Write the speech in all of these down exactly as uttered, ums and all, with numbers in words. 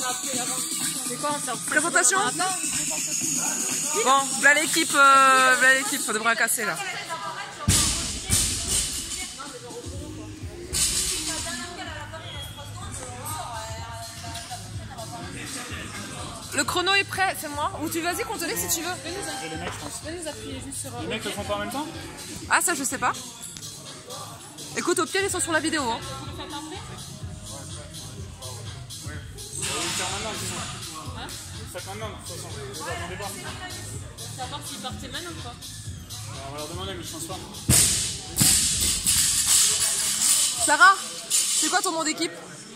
C'est quoi, on présentation? Bon, voilà l'équipe, euh, voilà l'équipe de bras cassés là. Le chrono est prêt, c'est moi. Ou tu vas-y contrôler si tu veux. Viens nous, les mecs, je pense. Viens nous appuyer juste sur. Les mecs le font pas en même temps? Ah ça je sais pas. Écoute, au pire ils sont sur la vidéo. Hein. Tu le fais après? Ouais. On va le faire maintenant, disons. Hein? Vous le faites maintenant, de toute façon. Vous attendez pas. Savoir s'ils partaient maintenant ou pas? On va leur demander, mais je pense pas. Sarah, c'est quoi ton nom d'équipe?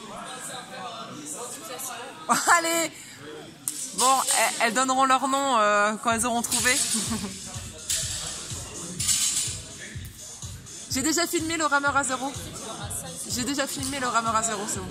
Allez. Bon, elles donneront leur nom euh, quand elles auront trouvé. J'ai déjà filmé le rameur à zéro. J'ai déjà filmé le rameur à zéro, c'est bon.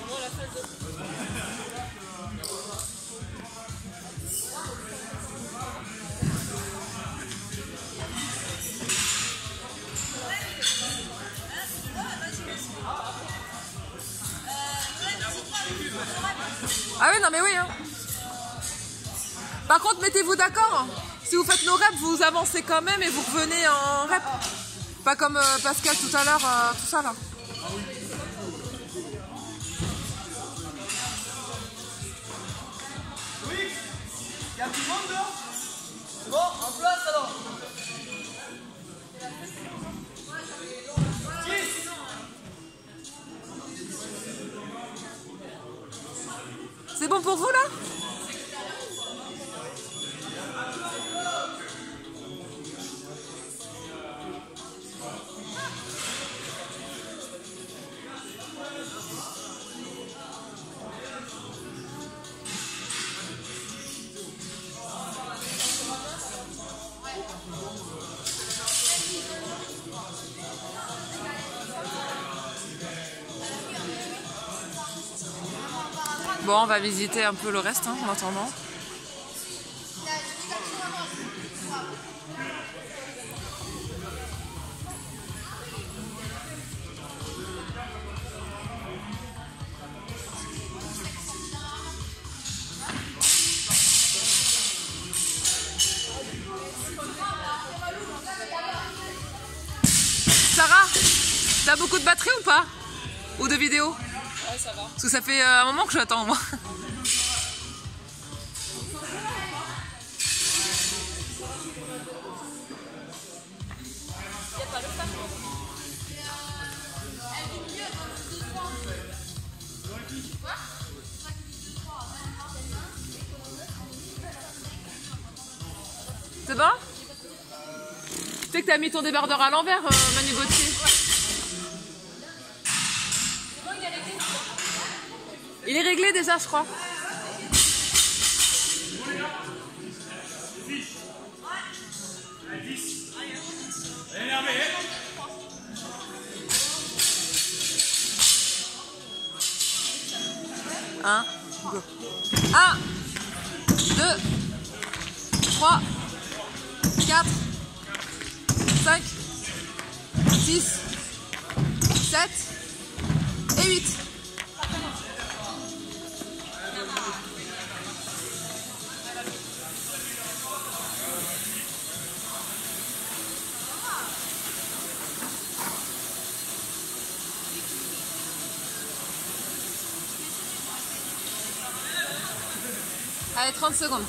Ah oui, non mais oui. Hein. Par contre, mettez-vous d'accord. Si vous faites nos reps, vous avancez quand même et vous revenez en rep. Pas comme euh, Pascal tout à l'heure, euh, tout ça là. Oui, il y a tout le monde là. C'est bon, en place alors. C'est bon pour vous là? Bon, on va visiter un peu le reste hein, en attendant. Sarah, t'as beaucoup de batterie ou pas? Ou de vidéo? Ouais, ça va. Parce que ça fait un moment que j'attends, moi. C'est bon? Tu sais que t'as mis ton débardeur à l'envers, euh, Manu Gauthier. Il est réglé déjà, je crois. Un, go. Un, deux, trois, quatre, cinq, six, sept et huit. Allez, trente secondes.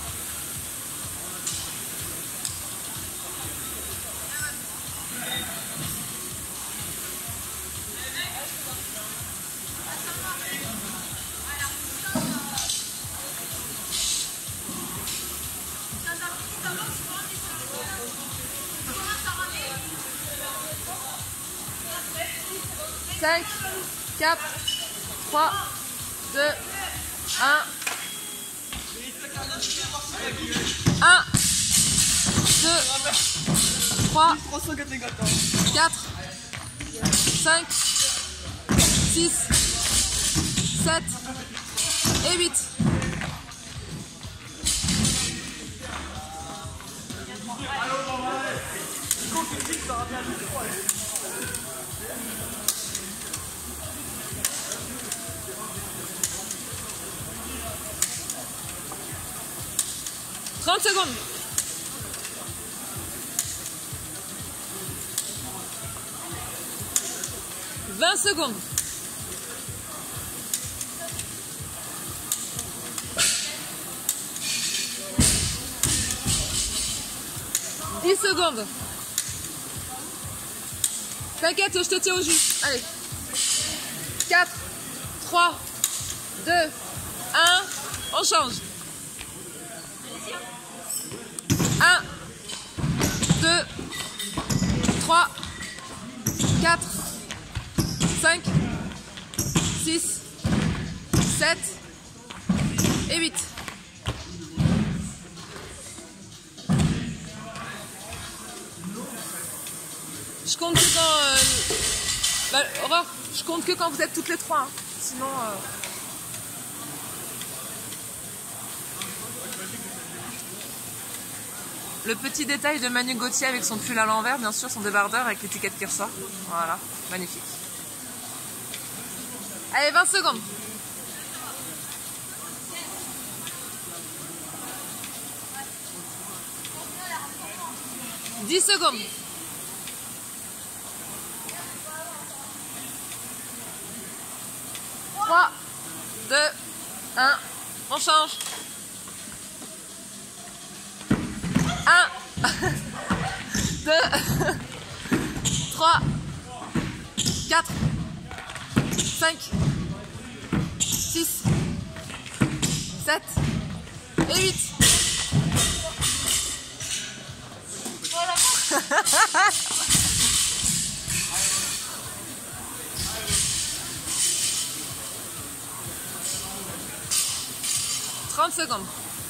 cinq, quatre, trois, deux, un. un, deux, trois, quatre, cinq, six, sept et huit. trente secondes. vingt secondes. dix secondes. T'inquiète, je te tiens au jus. Allez. quatre, trois, deux, un. On change. un, deux, trois, quatre, cinq, six, sept et huit. Je compte que quand... Euh... Bah, Aurore, je compte que quand vous êtes toutes les trois. Hein. Sinon... Euh... Le petit détail de Manu Gauthier avec son pull à l'envers, bien sûr, son débardeur avec l'étiquette qui ressort. Voilà, magnifique. Allez, vingt secondes. dix secondes. trois, deux, un, on change. un, deux, trois, quatre, cinq, six, sept et huit. Voilà. trente secondes.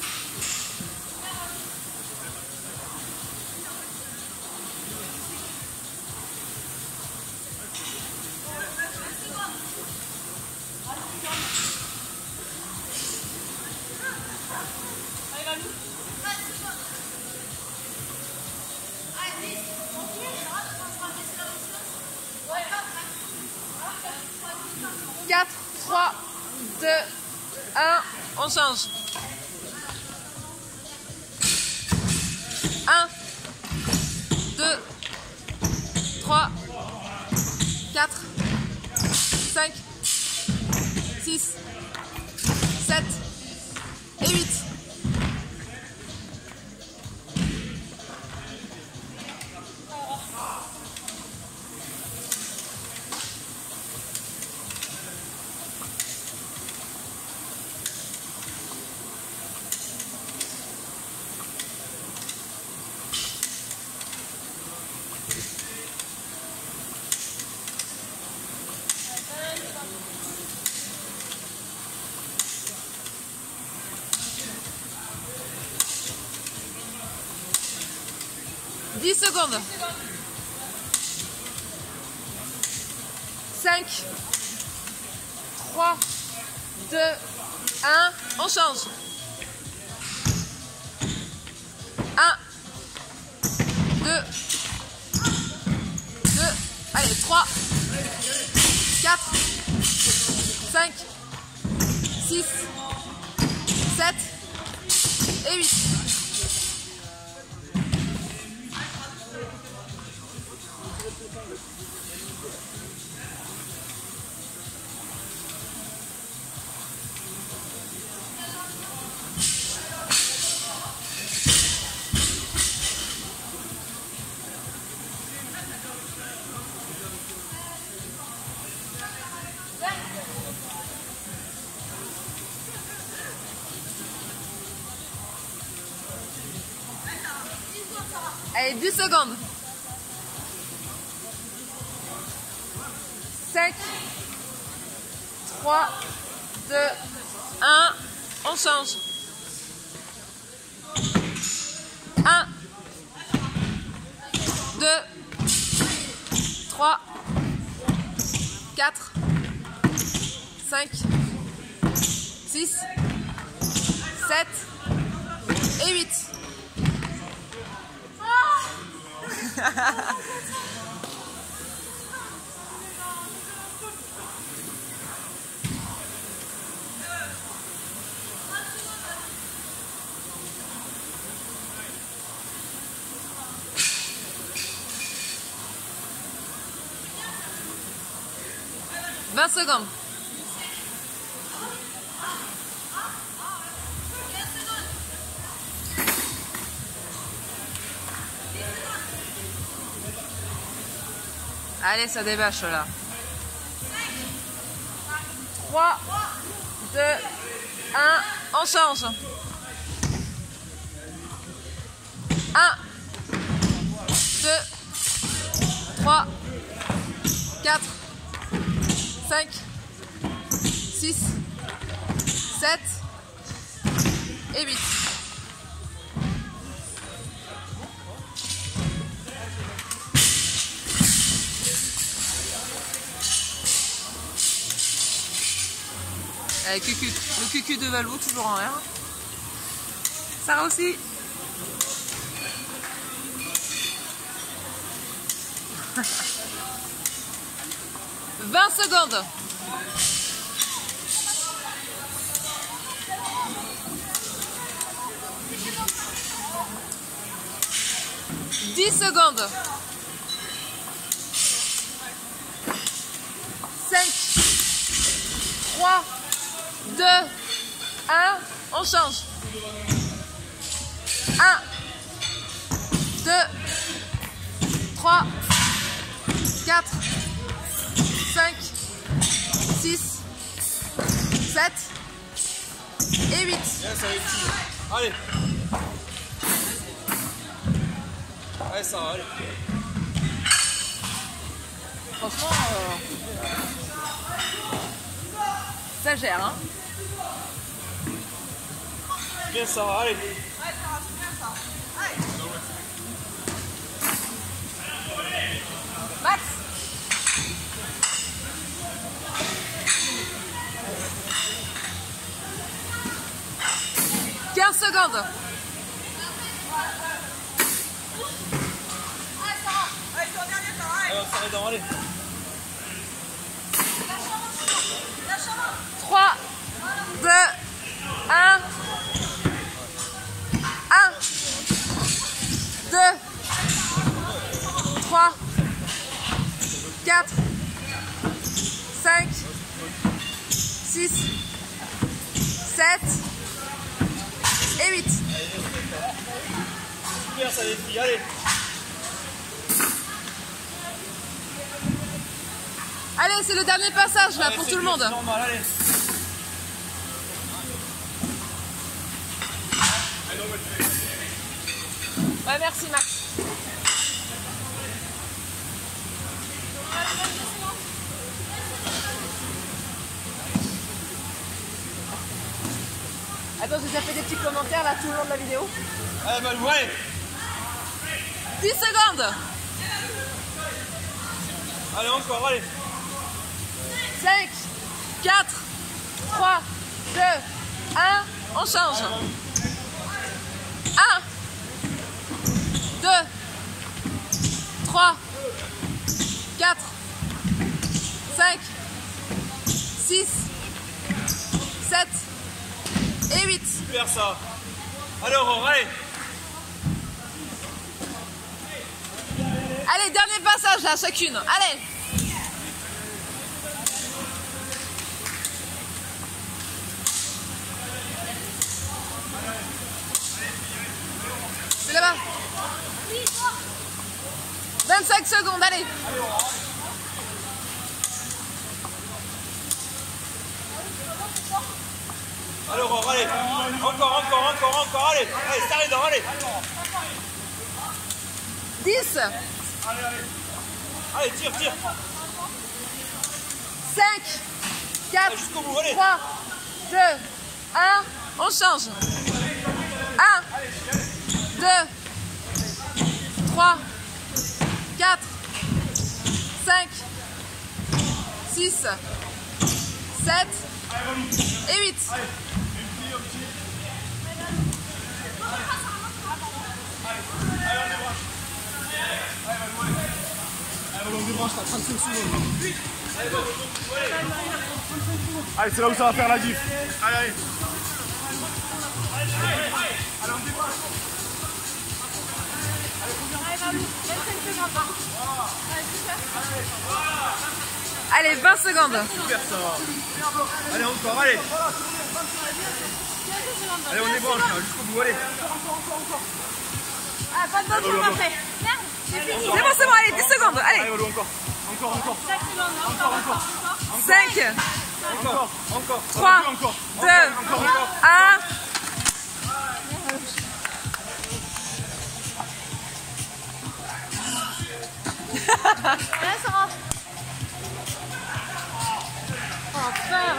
quatre, trois, deux, un, on change. un, deux, trois, quatre, cinq, six, sept et huit. dix secondes. cinq, trois, deux, un, on change. un, deux, deux, allez, trois, quatre, cinq, six, sept et huit. Allez, dix secondes. cinq, trois, deux, un, on change. un, deux, trois, quatre, cinq, six, sept et huit. vingt secondes. Allez, ça débâche là. trois, deux, un, on change. un, deux, trois, quatre, cinq, six, sept et huit. Avec le cucu de Valou, toujours en l'air. Sarah aussi. vingt secondes. dix secondes. cinq, trois, deux, un, on change. un, deux, trois, quatre, cinq, six, sept et huit. Bien, ça va être fini. Allez. Allez, ça va, allez. Franchement, euh... ça gère, hein. Bien, ça va, allez. Max. quinze secondes. Allez, on s'arrête dans, allez. trois, deux, un. un, deux, trois, quatre, cinq, six, sept et huit. Super, ça va être fini, allez. Allez, c'est le dernier passage là, allez, pour tout le monde. Normal, allez. Ouais, merci Max. Attends, j'ai déjà fait des petits commentaires là tout le long de la vidéo. Allez, Malou, allez. dix secondes. Allez, encore, allez. cinq, quatre, trois, deux, un, on change. un, deux, trois, quatre, cinq, six, sept et huit. Super ça. Allez, Aurore, allez. Allez, dernier passage là, chacune. Allez. C'est là-bas. vingt-cinq secondes, allez. Allez, Aurore, allez. Encore, encore, encore, encore, allez. Allez, ça arrive, allez. dix. Allez, allez. Allez, tire, tire. cinq, quatre, trois, deux, un, on change. un, deux, trois, quatre, cinq, six, sept et huit. Allez, c'est là où ça va faire la diff. Allez, allez. Allez, on débranche. vingt-cinq secondes. Allez, super. Allez, vingt secondes. Super ça. Allez, encore, allez. Allez, on débranche là, jusqu'au bout, allez. Ah, pas de bonjour après. C'est bon, c'est bon, allez, dix secondes. Allez. Allez, Walou, encore. Encore, encore. cinq secondes, encore, encore. cinq, Encore, encore. trois, Encore. deux, Encore, encore. un. Là, ça rentre. Enfin.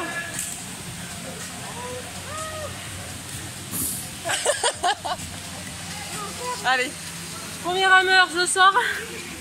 Allez. Premier rameur, je sors.